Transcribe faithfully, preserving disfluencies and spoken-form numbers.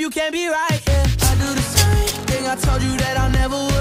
you can't be right, yeah. I do the same thing I told you that I'll never